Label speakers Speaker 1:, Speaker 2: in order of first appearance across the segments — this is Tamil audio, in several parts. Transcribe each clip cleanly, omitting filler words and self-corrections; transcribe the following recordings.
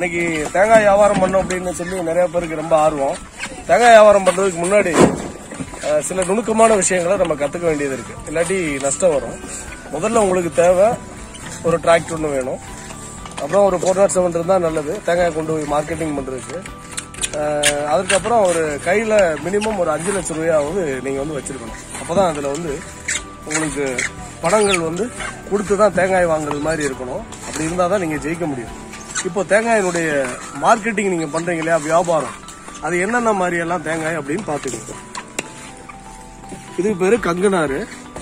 Speaker 1: இன்னைக்கு தேங்காய் வியாபாரம் பண்ணோம் அப்படின்னு சொல்லி நிறைய பேருக்கு ரொம்ப ஆர்வம். தேங்காய் வியாபாரம் பண்றதுக்கு முன்னாடி சில நுணுக்கமான விஷயங்களை நம்ம கத்துக்க வேண்டியது இருக்கு, இல்லாட்டி நஷ்டம் வரும். முதல்ல உங்களுக்கு தேவை ஒரு டிராக்டர் ஒன்று வேணும், அப்புறம் ஒரு 407 இருந்தா நல்லது தேங்காய் கொண்டு போய் மார்க்கெட்டிங் பண்றதுக்கு. அதுக்கப்புறம் ஒரு கையில மினிமம் ஒரு 5 லட்சம் ரூபாயாவது நீங்க வந்து வச்சிருக்கணும். அப்பதான் அதுல வந்து உங்களுக்கு பணங்கள் வந்து கொடுத்துதான் தேங்காய் வாங்குறது மாதிரி இருக்கணும். அப்படி இருந்தாதான் நீங்க ஜெயிக்க முடியும். இப்போ தேங்காயினுடைய மார்க்கெட்டிங் நீங்க பண்றீங்க இல்லையா, வியாபாரம், அது என்னென்ன மாதிரி எல்லாம் தேங்காய் அப்படின்னு பாத்துக்கோங்க. இதுக்கு பேரு கங்குனாரு,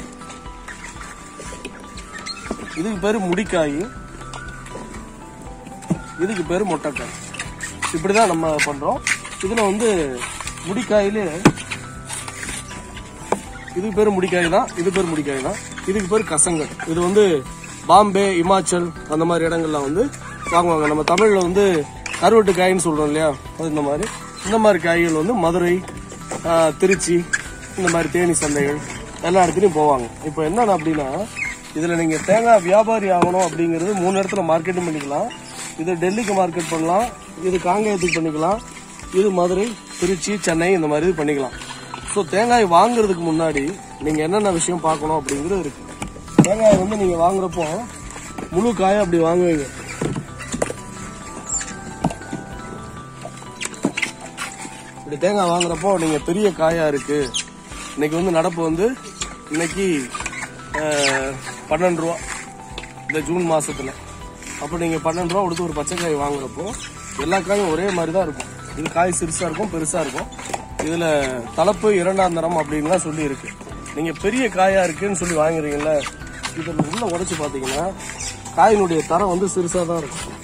Speaker 1: இதுக்கு பேரு முடிக்காய், இதுக்கு பேரு மொட்டைக்காய். இப்படிதான் நம்ம பண்றோம். இதுல வந்து முடிக்காயிலே இதுக்கு பேரு முடிக்காய் தான், இது பேரு முடிக்காய் தான். இதுக்கு பேரு கசங்கல். இது வந்து பாம்பே, இமாச்சல் அந்த மாதிரி இடங்கள்ல வந்து வாங்குவாங்க. நம்ம தமிழ்ல வந்து கருவட்டு காயின்னு சொல்றோம் இல்லையா, அது இந்த மாதிரி காய்கள் வந்து மதுரை, திருச்சி, இந்த மாதிரி தேனி சந்தைகள் எல்லா இடத்துலயும் போவாங்க. இப்போ என்னன்னா அப்படின்னா, இதுல நீங்க தேங்காய் வியாபாரி ஆகணும் அப்படிங்கிறது 3 இடத்துல மார்க்கெட்டிங் பண்ணிக்கலாம். இது டெல்லிக்கு மார்க்கெட் பண்ணலாம், இது காங்கேயத்துக்கு பண்ணிக்கலாம், இது மதுரை, திருச்சி, சென்னை இந்த மாதிரி இது பண்ணிக்கலாம். ஸோ தேங்காய் வாங்குறதுக்கு முன்னாடி நீங்க என்னென்ன விஷயம் பார்க்கணும் அப்படிங்கிறது இருக்கு. தேங்காய் வந்து நீங்க வாங்குறப்போ முழு காயை அப்படி வாங்குவீங்க. இப்படி தேங்காய் வாங்குறப்போ நீங்க பெரிய காயா இருக்கு, இன்னைக்கு வந்து நடப்பு வந்து இன்னைக்கு 12 ரூபா இந்த ஜூன் மாசத்துல. அப்போ நீங்க 12 ரூபா கொடுத்து ஒரு பச்சை காய் வாங்குறப்போ எல்லா காயும் ஒரே மாதிரி தான் இருக்கும். இது காய் சிறுசா இருக்கும், பெருசா இருக்கும். இதுல தலைப்பு 2ஆம் தரம் அப்படின்லாம் சொல்லி இருக்கு. நீங்க பெரிய காயா இருக்குன்னு சொல்லி வாங்குறீங்கல்ல, இதுல உள்ள உடைச்சு பாத்தீங்கன்னா காயினுடைய தரம் வந்து சிறுசா தான் இருக்கும்.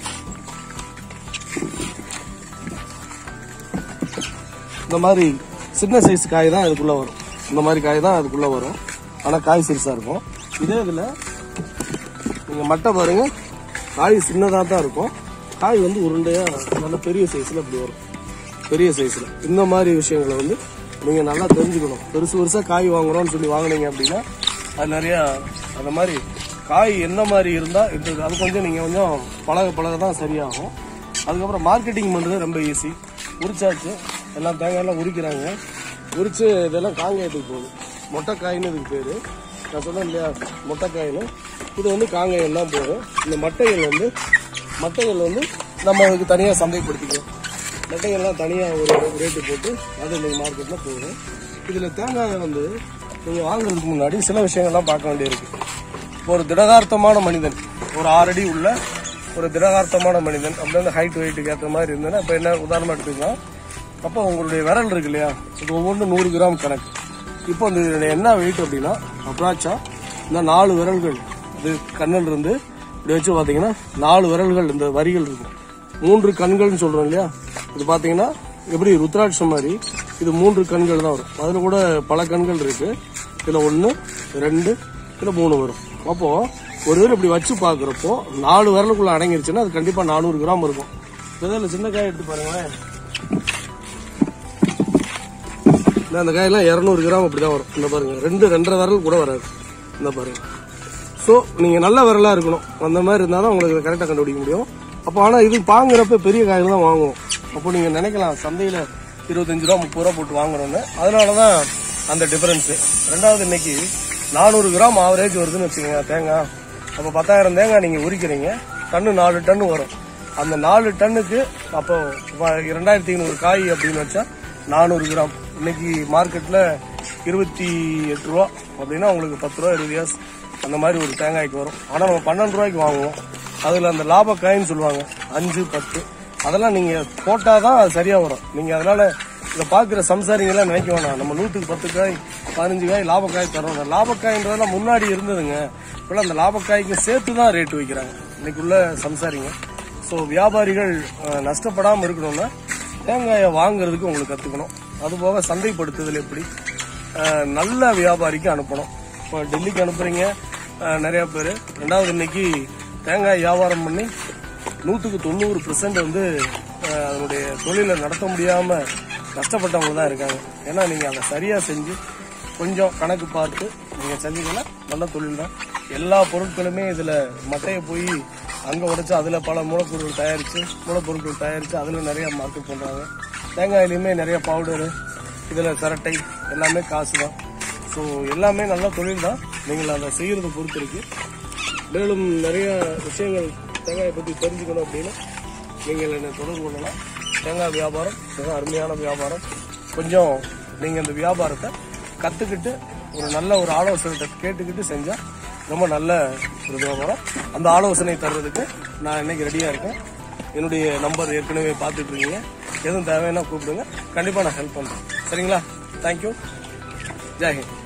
Speaker 1: இந்த மாதிரி சின்ன சைஸ் காய் தான் அதுக்குள்ள வரும். இந்த மாதிரி காய் தான் அதுக்குள்ள வரும், ஆனா காய் சிறுசா இருக்கும். இதே இதுல நீங்க மட்டை பாருங்க, காய் சின்னதா தான் இருக்கும், காய் வந்து உருண்டையா நல்ல பெரிய சைஸ்ல அப்படி வரும். பெரிய சைஸ்ல இந்த மாதிரி விஷயங்களை வந்து நீங்க நல்லா தெரிஞ்சுக்கணும். பெருசா காய் வாங்குறோம்னு சொல்லி வாங்கினீங்க அப்படின்னா அது நிறைய அந்த மாதிரி காய் என்ன மாதிரி இருந்தா அது கொஞ்சம் நீங்க கொஞ்சம் பழக தான் சரியாகும். அதுக்கப்புறம் மார்க்கெட்டிங் பண்றது ரொம்ப ஈஸி. உரிச்சாச்சு, எல்லாம் தேங்காயெல்லாம் உரிக்கிறாங்க. உரிச்சு இதெல்லாம் காங்கேயத்துக்கு போகுது. மொட்டைக்காயின்னு இதுக்கு பேரு. நான் சொன்னேன் இல்லையா மொட்டைக்காயின்னு, இது வந்து காங்கேயம் தான் போகும். இந்த மட்டைகள் வந்து நம்ம அதுக்கு தனியா சந்தைப்படுத்திக்கலாம். மட்டைகள்லாம் தனியா ஒரு ரேட்டு போட்டு அது இன்னைக்கு மார்க்கெட்ல போகும். இதுல தேங்காயை வந்து நீங்க வாங்குறதுக்கு முன்னாடி சில விஷயங்கள்லாம் பார்க்க வேண்டியிருக்கு. ஒரு திடகார்த்தமான மனிதன், ஒரு 6 அடி உள்ள ஒரு திடகார்த்தமான மனிதன் அப்படின்னு ஹைட் வெயிட்டுக்கு ஏற்ற மாதிரி இருந்ததுன்னா, இப்போ என்ன உதாரணமா எடுத்துக்கலாம், அப்போ உங்களுடைய விரல் இருக்கு இல்லையா, இது ஒவ்வொன்றும் 100 கிராம் கணக்கு. இப்போ இந்த என்ன வெயிட் அப்படின்னா அப்ராச்சா இந்த 4 விரல்கள், இது கண்ணில் இருந்து இப்படி வச்சு பாத்தீங்கன்னா 4 விரல்கள் இந்த வரிகள் இருக்கும். 3 கண்கள்னு சொல்றோம் இல்லையா, இது பாத்தீங்கன்னா எப்படி ருத்ராட்சம் மாதிரி இது 3 கண்கள் தான் வரும். அதுல கூட பல கண்கள் இருக்கு. இதுல 1, 2, இதுல 3 வரும். அப்போ ஒரு இதில் இப்படி வச்சு பாக்குறப்போ 4 விரலுக்குள்ள அடங்கிருச்சுன்னா அது கண்டிப்பா 400 கிராம் இருக்கும். இதில் சின்ன காய் எடுத்து பாருங்களேன், அந்த காயெல்லாம் 200 கிராம் அப்படிதான் வரும். இந்த பாருங்க, 2.5 விரல் கூட வராது. இந்த பாருங்க. ஸோ நீங்க நல்ல விரலா இருக்கணும், அந்த மாதிரி இருந்தாதான் உங்களுக்கு கரெக்டா கண்டுபிடிக்க முடியும். அப்போ ஆனா இது வாங்குறப்ப பெரிய காய்கள் தான் வாங்குவோம். அப்போ நீங்க நினைக்கலாம் சந்தையில 25 ரூபா 30 ரூபா போட்டு வாங்குறோம்னு, அதனாலதான் அந்த டிஃபரன்ஸ். ரெண்டாவது இன்னைக்கு 400 கிராம் ஆவரேஜ் வருதுன்னு வச்சுக்கோங்க தேங்காய். அப்போ 10,000 தேங்காய் நீங்க உரிக்கிறீங்க, டன்னு 4 டன்னு வரும். அந்த 4 டன்னுக்கு அப்போ 2500 காய் அப்படின்னு வச்சா 400 கிராம் இன்னைக்கு மார்க்கெட்ல 28 ரூபா அப்படின்னா உங்களுக்கு 10 ரூபா 20 காசு அந்த மாதிரி ஒரு தேங்காய்க்கு வரும். ஆனா நம்ம 12 ரூபாய்க்கு வாங்குவோம். அதுல அந்த லாப காயின்னு சொல்லுவாங்க 5, 10 அதெல்லாம் நீங்க போட்டாதான் அது சரியா வரும். நீங்க அதனால இதை பாக்குற சம்சாரிங்க எல்லாம் நினைக்க வேணாம், நம்ம 100க்கு 10 காய் 15 காய் லாபக்காய் தரோம். லாபக்காய்ன்றதெல்லாம் முன்னாடி இருந்ததுங்க, இப்பெல்லாம் அந்த லாபக்காய்க்கு சேர்த்துதான் ரேட் வைக்கிறாங்க இன்னைக்குள்ள சம்சாரிங்க. ஸோ வியாபாரிகள் நஷ்டப்படாம இருக்கணும்னா தேங்காயை வாங்குறதுக்கு உங்களுக்கு கத்துக்கணும். அதுபோக சந்தைப்படுத்துதல் எப்படி நல்ல வியாபாரிக்கு அனுப்பணும். இப்போ டெல்லிக்கு அனுப்புறீங்க நிறைய பேர். ரெண்டாவது இன்னைக்கு தேங்காய் வியாபாரம் பண்ணி 100க்கு 90% வந்து அதனுடைய தொழிலை நடத்த முடியாம கஷ்டப்பட்டவங்க தான் இருக்காங்க. ஏன்னா நீங்க அதை சரியா செஞ்சு கொஞ்சம் கணக்கு பார்த்து நீங்க செஞ்சீங்கன்னா நல்ல தொழில் தான். எல்லா பொருட்களுமே இதுல மட்டையை போய் அங்கே உடைச்சு அதில் பல மூலப்பொருட்கள் தயாரித்து அதில் நிறைய மார்க்கெட் பண்ணுறாங்க. தேங்காயிலையுமே நிறைய பவுடரு, இதில் சிரட்டை எல்லாமே காசு தான். ஸோ எல்லாமே நல்ல தொழில் தான். நீங்கள் அதை செய்கிறத பொறுத்து இருக்கு. மேலும் நிறைய விஷயங்கள் தேங்காயை பற்றி தெரிஞ்சுக்கணும் அப்படின்னு நீங்கள் என்னை தொடர்பு கொள்ளலாம். தேங்காய் வியாபாரம் மிக அருமையான வியாபாரம். கொஞ்சம் நீங்கள் இந்த வியாபாரத்தை கற்றுக்கிட்டு ஒரு நல்ல ஒரு ஆலோசனை கேட்டுக்கிட்டு செஞ்சால் ரொம்ப நல்ல ஒரு வியாபாரம். அந்த ஆலோசனை தர்றதுக்கு நான் இன்னைக்கு ரெடியாக இருக்கேன். என்னுடைய நம்பர் ஏற்கனவே பார்த்துட்டு இருக்கீங்க. எதுவும் தேவைன்னா கூப்பிடுங்க, கண்டிப்பாக நான் ஹெல்ப் பண்ணுறேன். சரிங்களா? தேங்க்யூ. ஜெய் ஹிந்த்.